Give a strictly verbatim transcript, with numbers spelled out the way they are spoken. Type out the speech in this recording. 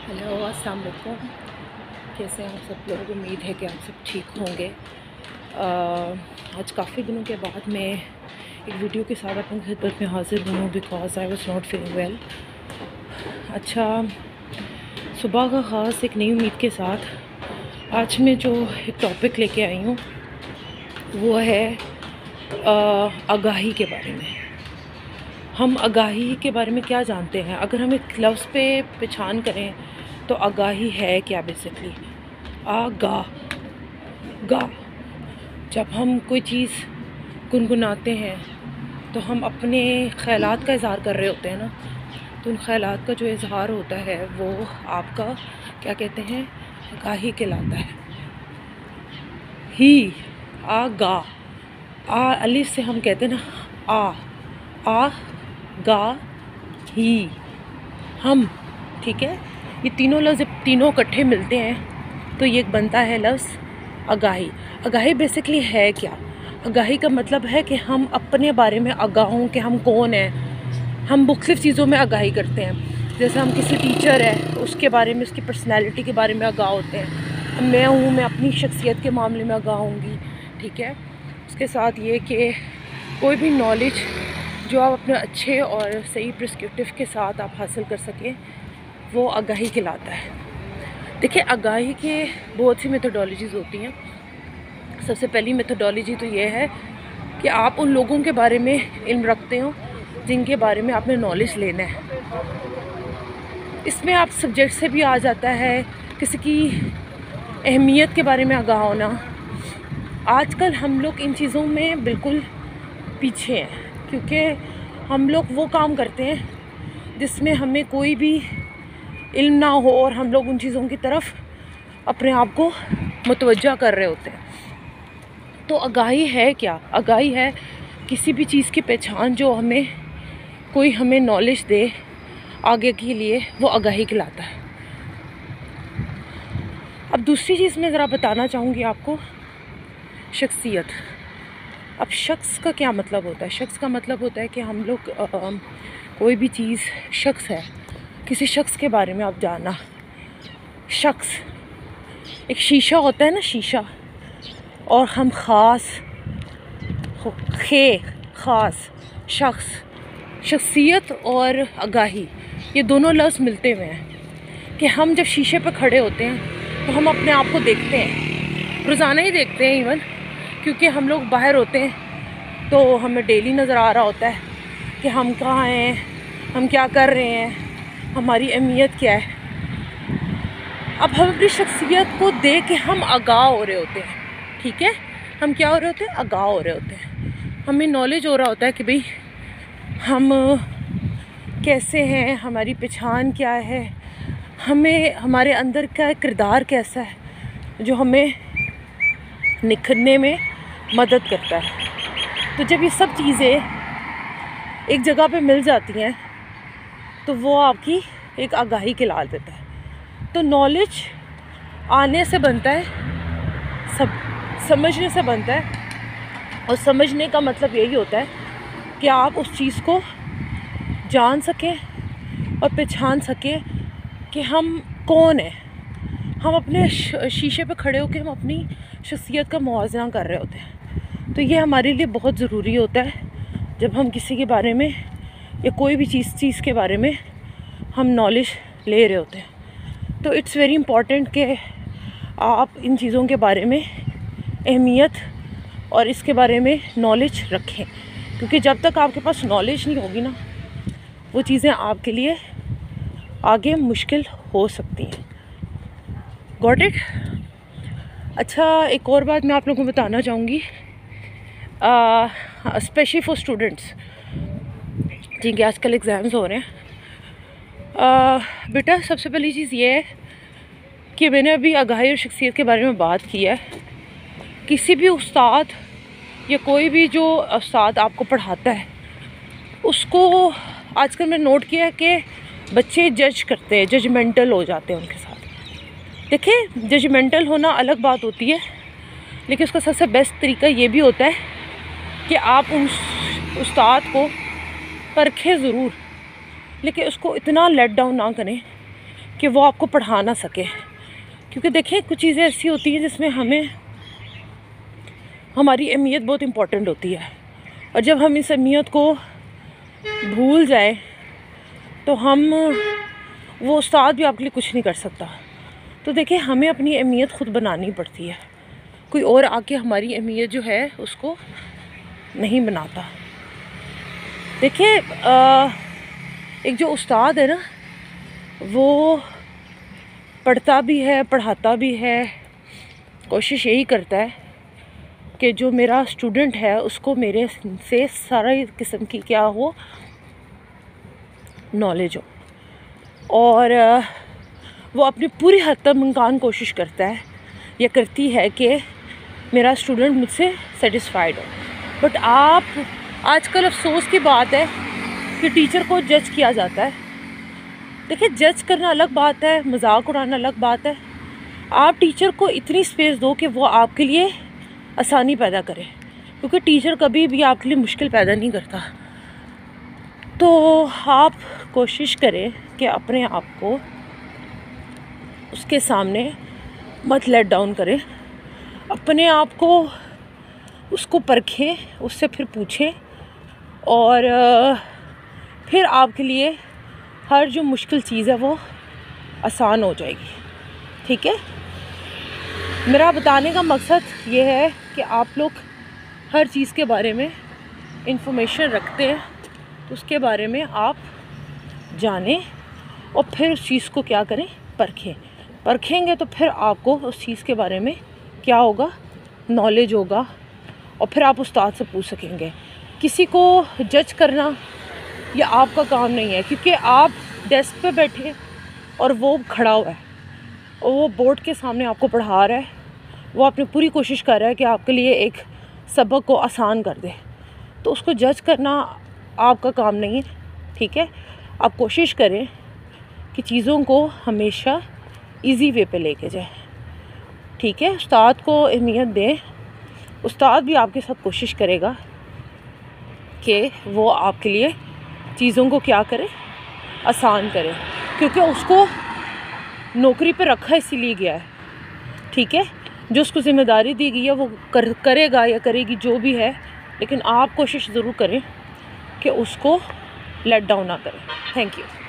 Hello अस्सलाम वालेकुम। कैसे हैं आप सब लोग? उम्मीद है कि आप सब ठीक होंगे। आज काफ़ी दिनों के बाद मैं एक वीडियो के साथ अपनी खिदमत में हाजिर हूँ because I was not feeling well. अच्छा, सुबह का ख़ास एक नई उम्मीद के साथ आज मैं जो एक टॉपिक लेके आई हूँ वो है आगाही के बारे में। हम आगाही के बारे में क्या जानते हैं? अगर हम एक लफ्ज़ पे पहचान करें तो आगाही है क्या बेसिकली? आगा गा जब हम कोई चीज़ गुनगुनाते हैं तो हम अपने ख़यालात का इज़हार कर रहे होते हैं ना, तो उन ख़यालात का जो इज़हार होता है वो आपका क्या कहते हैं, आगाही कहलाता है। ही आ गा आ अलिफ से हम कहते हैं ना आ आ गा ही हम, ठीक है। ये तीनों लफ्ज़ जब तीनों इकट्ठे मिलते हैं तो ये बनता है लफ्ज़ आगाही। आगाही बेसिकली है क्या? आगाही का मतलब है कि हम अपने बारे में आगाह हों कि हम कौन हैं। हम मुख्तलिफ़ चीज़ों में आगाही करते हैं। जैसे हम किसी टीचर है तो उसके बारे में, उसकी पर्सनैलिटी के बारे में आगाह होते हैं। मैं हूँ, मैं अपनी शख्सियत के मामले में आगाह होंगी, ठीक है। उसके साथ ये कि कोई भी नॉलेज जो आप अपने अच्छे और सही पर्सपेक्टिव के साथ आप हासिल कर सकें वो आगाही कहलाता है। देखिए, आगाही के बहुत सी मेथोडोलॉजीज़ होती हैं। सबसे पहली मेथोडोलॉजी तो ये है कि आप उन लोगों के बारे में इल्म रखते हो जिनके बारे में आपने नॉलेज लेना है। इसमें आप सब्जेक्ट से भी आ जाता है, किसी की अहमियत के बारे में आगाह होना। आजकल हम लोग इन चीज़ों में बिल्कुल पीछे हैं क्योंकि हम लोग वो काम करते हैं जिसमें हमें कोई भी इल्म ना हो और हम लोग उन चीज़ों की तरफ अपने आप को मुतवज्जा कर रहे होते हैं। तो आगाही है क्या? आगाही है किसी भी चीज़ की पहचान जो हमें कोई हमें नॉलेज दे आगे के लिए, वो आगाही कहलाता है। अब दूसरी चीज़ मैं ज़रा बताना चाहूँगी आपको, शख्सियत। अब शख्स का क्या मतलब होता है? शख्स का मतलब होता है कि हम लोग आ, कोई भी चीज़ शख्स है, किसी शख्स के बारे में आप जानना। शख्स एक शीशा होता है ना, शीशा, और हम ख़ास खे ख़ास शख्स, शख्सियत और आगाही, ये दोनों लफ्ज़ मिलते हुए हैं कि हम जब शीशे पर खड़े होते हैं तो हम अपने आप को देखते हैं, रोज़ाना ही देखते हैं इवन, क्योंकि हम लोग बाहर होते हैं तो हमें डेली नज़र आ रहा होता है कि हम कहाँ हैं, हम क्या कर रहे हैं, हमारी अहमियत क्या है। अब हम अपनी शख्सियत को देख के हम आगाह हो रहे होते हैं, ठीक है। हम क्या हो रहे होते हैं? आगाह हो रहे होते हैं। हमें नॉलेज हो रहा होता है कि भाई हम कैसे हैं, हमारी पहचान क्या है, हमें हमारे अंदर का किरदार कैसा है जो हमें निखरने में मदद करता है। तो जब ये सब चीज़ें एक जगह पे मिल जाती हैं तो वो आपकी एक आगाही कहला देता है। तो नॉलेज आने से बनता है, सब समझने से बनता है, और समझने का मतलब यही होता है कि आप उस चीज़ को जान सकें और पहचान सकें कि हम कौन हैं। हम अपने शीशे पे खड़े होकर हम अपनी शख्सियत का मुआवजा कर रहे होते हैं। तो ये हमारे लिए बहुत ज़रूरी होता है जब हम किसी के बारे में या कोई भी चीज़ चीज़ के बारे में हम नॉलेज ले रहे होते हैं। तो इट्स वेरी इम्पॉर्टेंट कि आप इन चीज़ों के बारे में अहमियत और इसके बारे में नॉलेज रखें, क्योंकि जब तक आपके पास नॉलेज नहीं होगी ना, वो चीज़ें आपके लिए आगे मुश्किल हो सकती हैं। Got it? अच्छा, एक और बात मैं आप लोगों को बताना चाहूँगी, स्पेशली फॉर स्टूडेंट्स जिनके आजकल एग्ज़ाम्स हो रहे हैं। uh, बेटा, सबसे पहली चीज़ ये है कि मैंने अभी आगाही और शख्सियत के बारे में बात की है। किसी भी उस्ताद या कोई भी जो उस्ताद आपको पढ़ाता है, उसको आजकल मैंने नोट किया है कि बच्चे जज करते हैं, जजमेंटल हो जाते हैं उनके साथ। देखिए, जजमेंटल होना अलग बात होती है, लेकिन उसका सबसे बेस्ट तरीका ये भी होता है कि आप उन उस्ताद को परखें ज़रूर, लेकिन उसको इतना लेट डाउन ना करें कि वो आपको पढ़ा ना सके। क्योंकि देखें कुछ चीज़ें ऐसी होती हैं जिसमें हमें हमारी अहमियत बहुत इम्पॉर्टेंट होती है, और जब हम इस अहमियत को भूल जाएं तो हम वो उस्ताद भी आपके लिए कुछ नहीं कर सकता। तो देखिए हमें अपनी अहमियत ख़ुद बनानी पड़ती है, कोई और आके हमारी अहमियत जो है उसको नहीं बनाता। देखिए एक जो उस्ताद है ना, वो पढ़ता भी है, पढ़ाता भी है, कोशिश यही करता है कि जो मेरा स्टूडेंट है उसको मेरे से सारी किस्म की क्या हो, नॉलेज हो, और वो अपनी पूरी हद तक मुमकिन कोशिश करता है या करती है कि मेरा स्टूडेंट मुझसे सेटिस्फाइड हो। बट आप आजकल अफसोस की बात है कि टीचर को जज किया जाता है। देखिए जज करना अलग बात है, मजाक उड़ाना अलग बात है। आप टीचर को इतनी स्पेस दो कि वो आपके लिए आसानी पैदा करे, क्योंकि टीचर कभी भी आपके लिए मुश्किल पैदा नहीं करता। तो आप कोशिश करें कि अपने आप को उसके सामने मत लेट डाउन करें, अपने आप को उसको परखें, उससे फिर पूछें, और फिर आपके लिए हर जो मुश्किल चीज़ है वो आसान हो जाएगी। ठीक है, मेरा बताने का मकसद ये है कि आप लोग हर चीज़ के बारे में इंफॉर्मेशन रखते हैं तो उसके बारे में आप जानें, और फिर उस चीज़ को क्या करें, परखें। परखेंगे तो फिर आपको उस चीज़ के बारे में क्या होगा, नॉलेज होगा, और फिर आप उस्ताद से पूछ सकेंगे। किसी को जज करना ये आपका काम नहीं है, क्योंकि आप डेस्क पे बैठे और वो खड़ा हुआ है और वो बोर्ड के सामने आपको पढ़ा रहा है, वो अपनी पूरी कोशिश कर रहा है कि आपके लिए एक सबक को आसान कर दे। तो उसको जज करना आपका काम नहीं है। ठीक है, आप कोशिश करें कि चीज़ों को हमेशा इजी वे पे लेके जाएं। ठीक है, उस्ताद को अहमियत दें। उस्ताद भी आपके साथ कोशिश करेगा कि वो आपके लिए चीज़ों को क्या करे, आसान करे, क्योंकि उसको नौकरी पे रखा इसीलिए गया है। ठीक है, जो उसको ज़िम्मेदारी दी गई है वो कर करेगा या करेगी जो भी है, लेकिन आप कोशिश ज़रूर करें कि उसको लेट डाउन ना करें। Thank you.